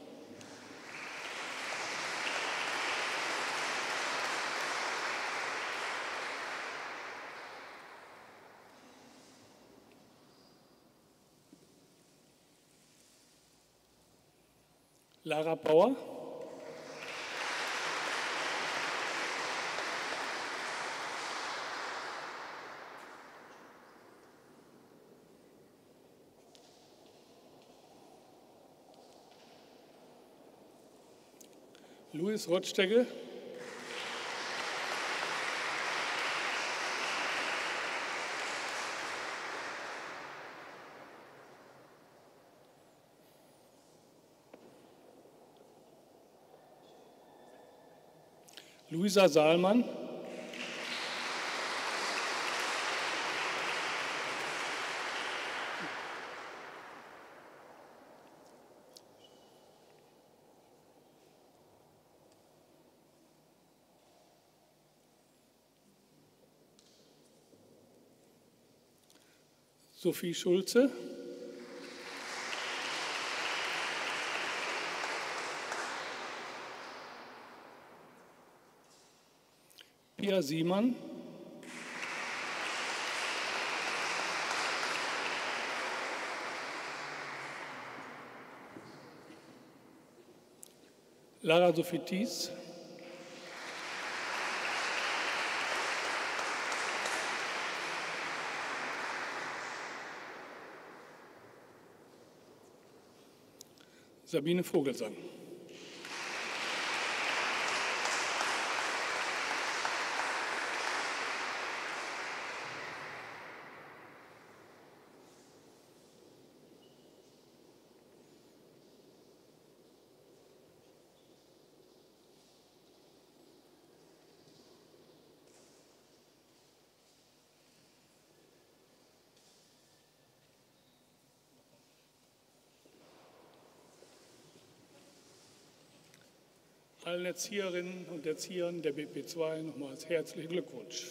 Lara Bauer, Louis Rottstegel, Luisa Saalmann, Sophie Schulze, Pia Siemann, Lara Sophie Thies, Sabine Vogelsang. Allen Erzieherinnen und Erziehern der B P zwei nochmals herzlichen Glückwunsch.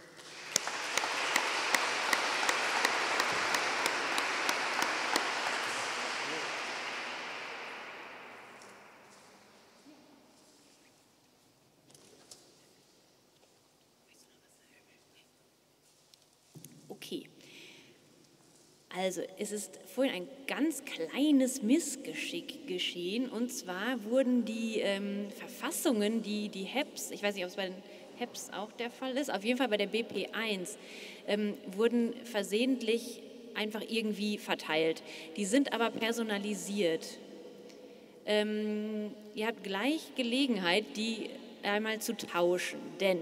Okay. Also, es ist vorhin ein ganz kleines Missgeschick geschehen. Und zwar wurden die ähm, Verfassungen, die die H E P S, ich weiß nicht, ob es bei den H E P S auch der Fall ist, auf jeden Fall bei der B P eins, ähm, wurden versehentlich einfach irgendwie verteilt. Die sind aber personalisiert. Ähm, ihr habt gleich Gelegenheit, die einmal zu tauschen, denn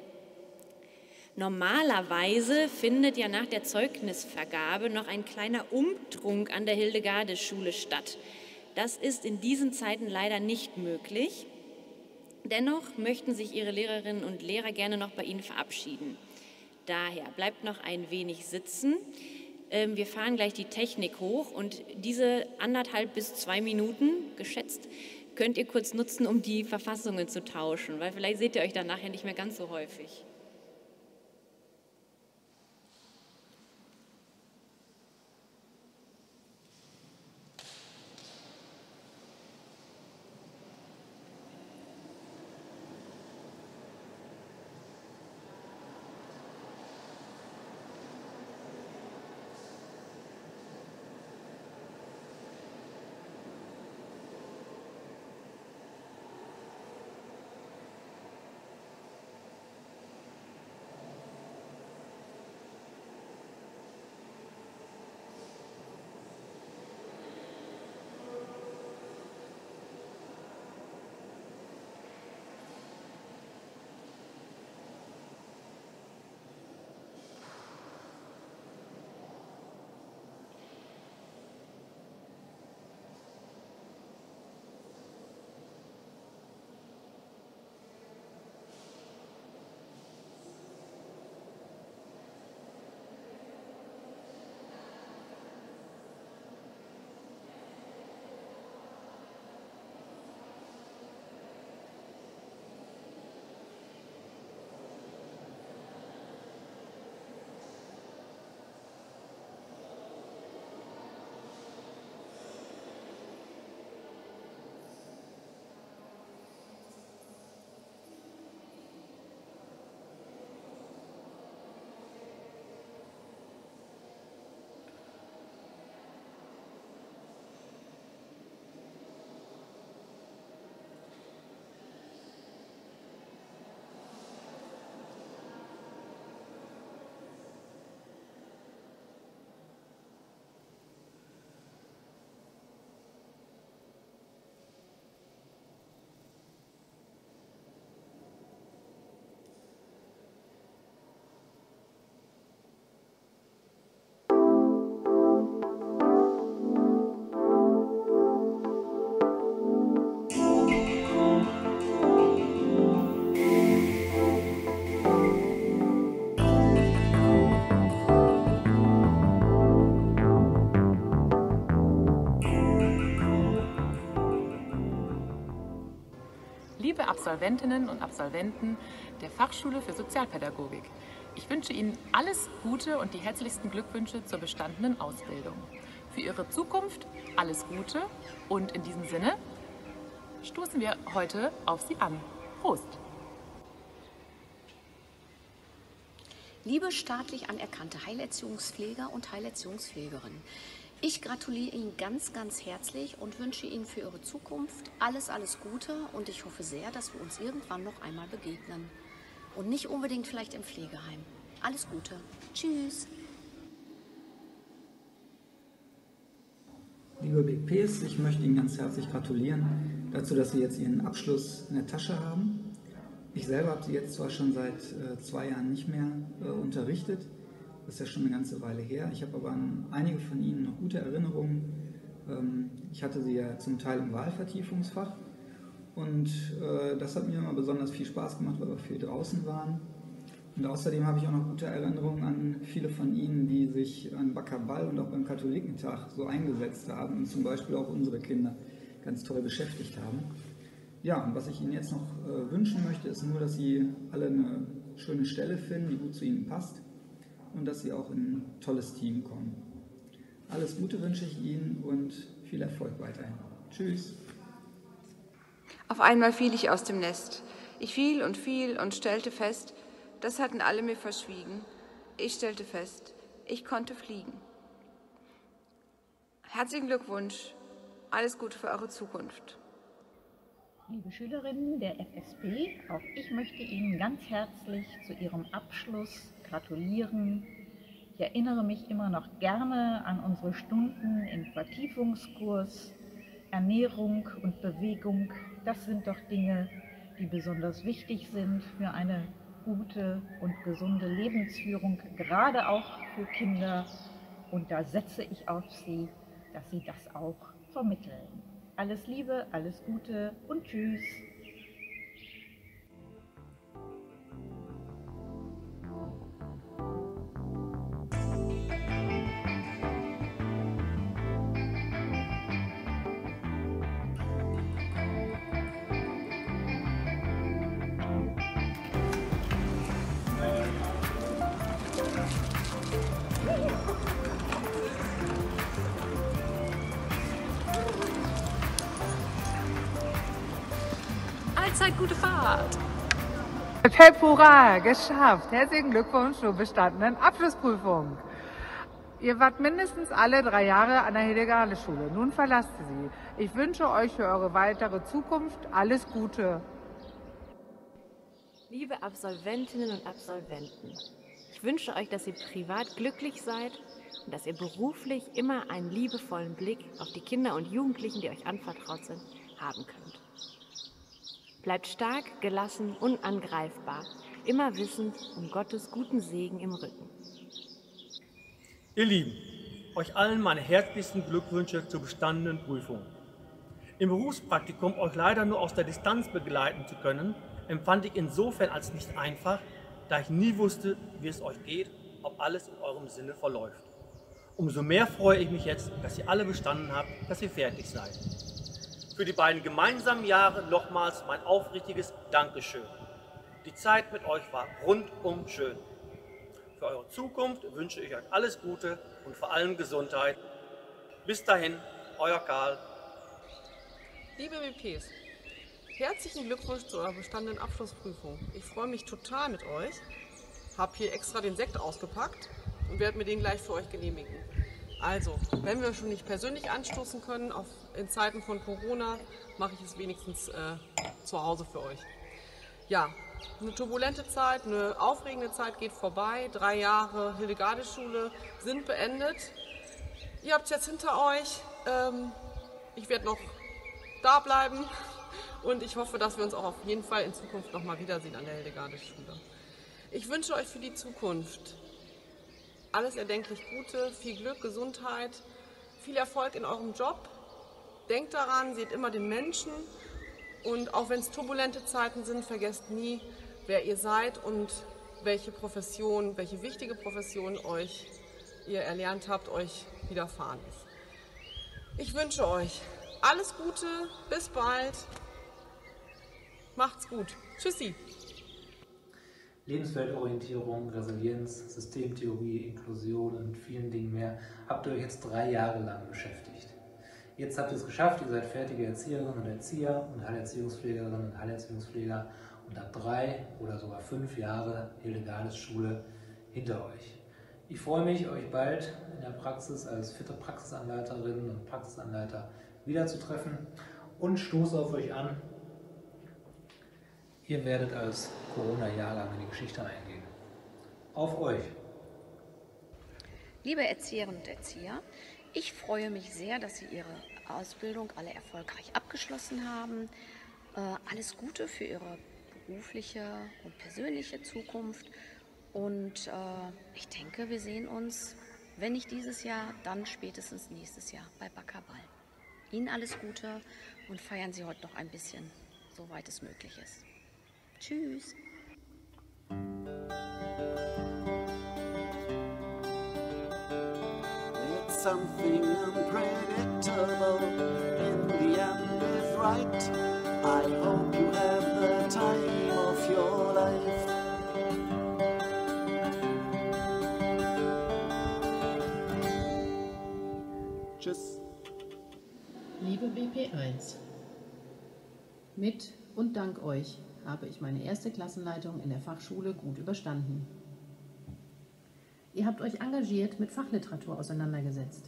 normalerweise findet ja nach der Zeugnisvergabe noch ein kleiner Umtrunk an der Hildegarde-Schule statt. Das ist in diesen Zeiten leider nicht möglich. Dennoch möchten sich Ihre Lehrerinnen und Lehrer gerne noch bei Ihnen verabschieden. Daher bleibt noch ein wenig sitzen. Wir fahren gleich die Technik hoch und diese anderthalb bis zwei Minuten, geschätzt, könnt ihr kurz nutzen, um die Verfassungen zu tauschen, weil vielleicht seht ihr euch dann nachher nicht mehr ganz so häufig. Liebe Absolventinnen und Absolventen der Fachschule für Sozialpädagogik, ich wünsche Ihnen alles Gute und die herzlichsten Glückwünsche zur bestandenen Ausbildung. Für Ihre Zukunft alles Gute und in diesem Sinne stoßen wir heute auf Sie an. Prost! Liebe staatlich anerkannte Heilerziehungspfleger und Heilerziehungspflegerinnen, ich gratuliere Ihnen ganz, ganz herzlich und wünsche Ihnen für Ihre Zukunft alles, alles Gute und ich hoffe sehr, dass wir uns irgendwann noch einmal begegnen. Und nicht unbedingt vielleicht im Pflegeheim. Alles Gute. Tschüss. Liebe Big Ps, ich möchte Ihnen ganz herzlich gratulieren dazu, dass Sie jetzt Ihren Abschluss in der Tasche haben. Ich selber habe Sie jetzt zwar schon seit äh, zwei Jahren nicht mehr äh, unterrichtet, das ist ja schon eine ganze Weile her. Ich habe aber an einige von Ihnen noch gute Erinnerungen. Ähm, ich hatte Sie ja zum Teil im Wahlvertiefungsfach und äh, das hat mir immer besonders viel Spaß gemacht, weil wir viel draußen waren. Und außerdem habe ich auch noch gute Erinnerungen an viele von Ihnen, die sich an Wackerball und auch beim Katholikentag so eingesetzt haben und zum Beispiel auch unsere Kinder ganz toll beschäftigt haben. Ja, und was ich Ihnen jetzt noch äh, wünschen möchte, ist nur, dass Sie alle eine schöne Stelle finden, die gut zu Ihnen passt und dass Sie auch in ein tolles Team kommen. Alles Gute wünsche ich Ihnen und viel Erfolg weiterhin. Tschüss. Auf einmal fiel ich aus dem Nest. Ich fiel und fiel und stellte fest, das hatten alle mir verschwiegen. Ich stellte fest, ich konnte fliegen. Herzlichen Glückwunsch. Alles Gute für eure Zukunft. Liebe Schülerinnen der F S B, auch ich möchte Ihnen ganz herzlich zu Ihrem Abschluss gratulieren. Ich erinnere mich immer noch gerne an unsere Stunden im Vertiefungskurs. Ernährung und Bewegung, das sind doch Dinge, die besonders wichtig sind für eine gute und gesunde Lebensführung, gerade auch für Kinder. Und da setze ich auf Sie, dass Sie das auch vermitteln. Alles Liebe, alles Gute und Tschüss. Zeit, gute Fahrt. Hep hurra, geschafft. Herzlichen Glückwunsch zur bestandenen Abschlussprüfung. Ihr wart mindestens alle drei Jahre an der Hildegardis-Schule. Nun verlasst ihr sie. Ich wünsche euch für eure weitere Zukunft alles Gute. Liebe Absolventinnen und Absolventen, ich wünsche euch, dass ihr privat glücklich seid und dass ihr beruflich immer einen liebevollen Blick auf die Kinder und Jugendlichen, die euch anvertraut sind, haben könnt. Bleibt stark, gelassen, unangreifbar, immer wissend um Gottes guten Segen im Rücken. Ihr Lieben, euch allen meine herzlichsten Glückwünsche zur bestandenen Prüfung. Im Berufspraktikum euch leider nur aus der Distanz begleiten zu können, empfand ich insofern als nicht einfach, da ich nie wusste, wie es euch geht, ob alles in eurem Sinne verläuft. Umso mehr freue ich mich jetzt, dass ihr alle bestanden habt, dass ihr fertig seid. Für die beiden gemeinsamen Jahre nochmals mein aufrichtiges Dankeschön. Die Zeit mit euch war rundum schön. Für eure Zukunft wünsche ich euch alles Gute und vor allem Gesundheit. Bis dahin, euer Karl. Liebe W Ps, herzlichen Glückwunsch zu eurer bestandenen Abschlussprüfung. Ich freue mich total mit euch, habe hier extra den Sekt ausgepackt und werde mir den gleich für euch genehmigen. Also, wenn wir schon nicht persönlich anstoßen können, auf, in Zeiten von Corona, mache ich es wenigstens äh, zu Hause für euch. Ja, eine turbulente Zeit, eine aufregende Zeit geht vorbei. Drei Jahre Hildegardis-Schule sind beendet. Ihr habt es jetzt hinter euch. Ähm, ich werde noch da bleiben und ich hoffe, dass wir uns auch auf jeden Fall in Zukunft noch mal wiedersehen an der Hildegardis-Schule. Ich wünsche euch für die Zukunft alles erdenklich Gute, viel Glück, Gesundheit, viel Erfolg in eurem Job. Denkt daran, seht immer den Menschen. Und auch wenn es turbulente Zeiten sind, vergesst nie, wer ihr seid und welche Profession, welche wichtige Profession euch ihr erlernt habt, euch widerfahren ist. Ich wünsche euch alles Gute, bis bald, macht's gut, tschüssi. Lebensweltorientierung, Resilienz, Systemtheorie, Inklusion und vielen Dingen mehr habt ihr euch jetzt drei Jahre lang beschäftigt. Jetzt habt ihr es geschafft, ihr seid fertige Erzieherinnen und Erzieher und Heilerziehungspflegerinnen und Heilerziehungspfleger und habt drei oder sogar fünf Jahre Hildegardis-Schule hinter euch. Ich freue mich, euch bald in der Praxis als vierte Praxisanleiterinnen und Praxisanleiter wiederzutreffen und stoße auf euch an. Ihr werdet als Corona-Jahrgang in die Geschichte eingehen. Auf euch! Liebe Erzieherinnen und Erzieher, ich freue mich sehr, dass Sie Ihre Ausbildung alle erfolgreich abgeschlossen haben. Äh, alles Gute für Ihre berufliche und persönliche Zukunft. Und äh, ich denke, wir sehen uns, wenn nicht dieses Jahr, dann spätestens nächstes Jahr bei Backerball. Ihnen alles Gute und feiern Sie heute noch ein bisschen, soweit es möglich ist. Tschüss! Something unpredictable in the end is right. I hope you have the time of your life. Tschüss. Liebe B P eins, mit und dank euch habe ich meine erste Klassenleitung in der Fachschule gut überstanden. Ihr habt euch engagiert mit Fachliteratur auseinandergesetzt.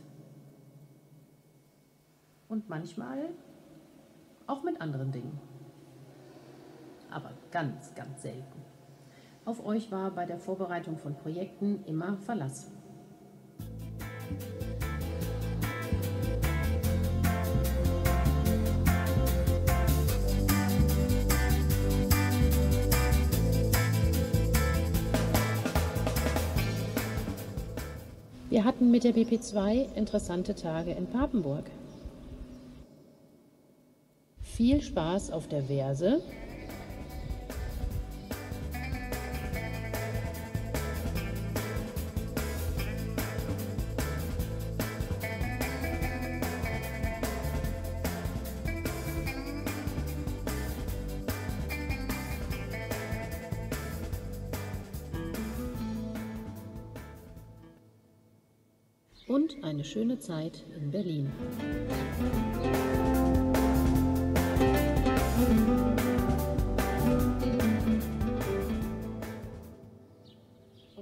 Und manchmal auch mit anderen Dingen. Aber ganz, ganz selten. Auf euch war bei der Vorbereitung von Projekten immer Verlass. Wir hatten mit der B P zwei interessante Tage in Papenburg. Viel Spaß auf der Verse. Und eine schöne Zeit in Berlin.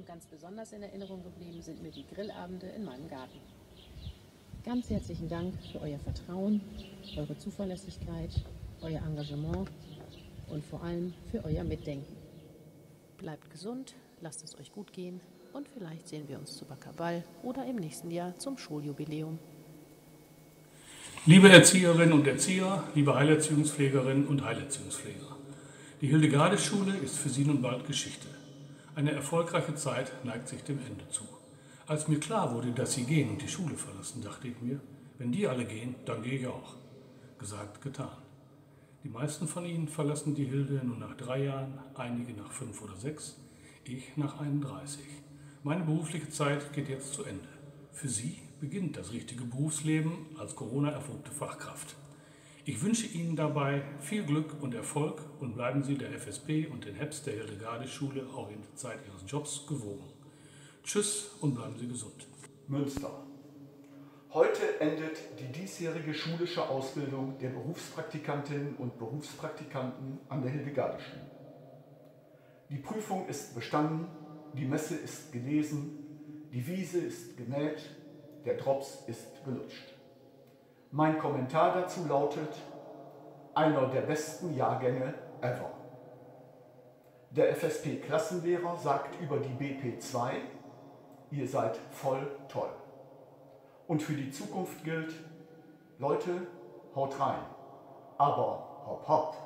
Und ganz besonders in Erinnerung geblieben sind mir die Grillabende in meinem Garten. Ganz herzlichen Dank für euer Vertrauen, eure Zuverlässigkeit, euer Engagement und vor allem für euer Mitdenken. Bleibt gesund, lasst es euch gut gehen und vielleicht sehen wir uns zu Bakabal oder im nächsten Jahr zum Schuljubiläum. Liebe Erzieherinnen und Erzieher, liebe Heilerziehungspflegerinnen und Heilerziehungspfleger, die Hildegarde-Schule ist für Sie nun bald Geschichte. Eine erfolgreiche Zeit neigt sich dem Ende zu. Als mir klar wurde, dass Sie gehen und die Schule verlassen, dachte ich mir, wenn die alle gehen, dann gehe ich auch. Gesagt, getan. Die meisten von Ihnen verlassen die Hilde nur nach drei Jahren, einige nach fünf oder sechs, ich nach einunddreißig. Meine berufliche Zeit geht jetzt zu Ende. Für Sie beginnt das richtige Berufsleben als Corona-erprobte Fachkraft. Ich wünsche Ihnen dabei viel Glück und Erfolg und bleiben Sie der F S P und den H E Ps der Hildegarde-Schule auch in der Zeit Ihres Jobs gewogen. Tschüss und bleiben Sie gesund. Münster. Heute endet die diesjährige schulische Ausbildung der Berufspraktikantinnen und Berufspraktikanten an der Hildegarde-Schule. Die Prüfung ist bestanden, die Messe ist gelesen, die Wiese ist gemäht, der Drops ist gelutscht. Mein Kommentar dazu lautet: einer der besten Jahrgänge ever. Der F S P-Klassenlehrer sagt über die B P zwei: ihr seid voll toll. Und für die Zukunft gilt: Leute, haut rein, aber hopp hopp.